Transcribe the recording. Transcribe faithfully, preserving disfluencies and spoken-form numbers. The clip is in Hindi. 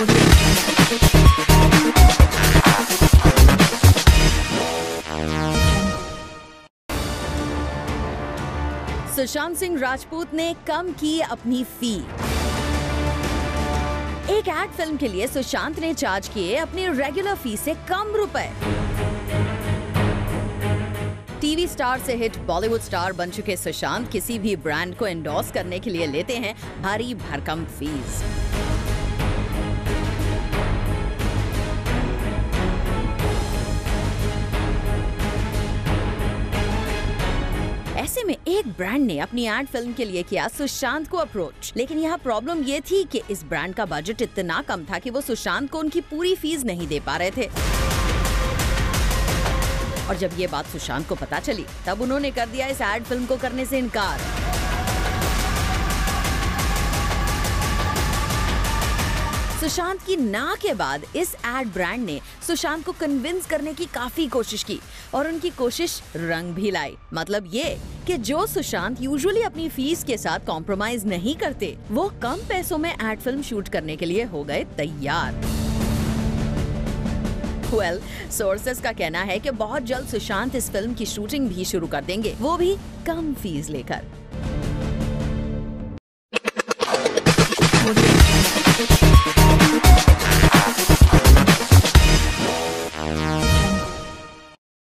सुशांत सिंह राजपूत ने कम की अपनी फी। एक एड फिल्म के लिए सुशांत ने चार्ज किए अपनी रेगुलर फी से कम रुपए। टीवी स्टार से हिट बॉलीवुड स्टार बन चुके सुशांत किसी भी ब्रांड को एंडोर्स करने के लिए लेते हैं भारी भरकम फीस। ऐसे में एक ब्रांड ने अपनी एड फिल्म के लिए किया सुशांत को अप्रोच, लेकिन यहाँ प्रॉब्लम ये थी कि इस ब्रांड का बजट इतना कम था कि वो सुशांत को उनकी पूरी फीस नहीं दे पा रहे थे। और जब ये बात सुशांत को पता चली तब उन्होंने कर दिया इस एड फिल्म को करने से इनकार। सुशांत की ना के बाद इस एड ब्रांड ने सुशांत को कन्विंस करने की काफी कोशिश की और उनकी कोशिश रंग भी लाई। मतलब ये कि जो सुशांत यूजुअली अपनी फीस के साथ कॉम्प्रोमाइज नहीं करते, वो कम पैसों में एड फिल्म शूट करने के लिए हो गए तैयार। वेल, well, सोर्सेस का कहना है कि बहुत जल्द सुशांत इस फिल्म की शूटिंग भी शुरू कर देंगे, वो भी कम फीस लेकर।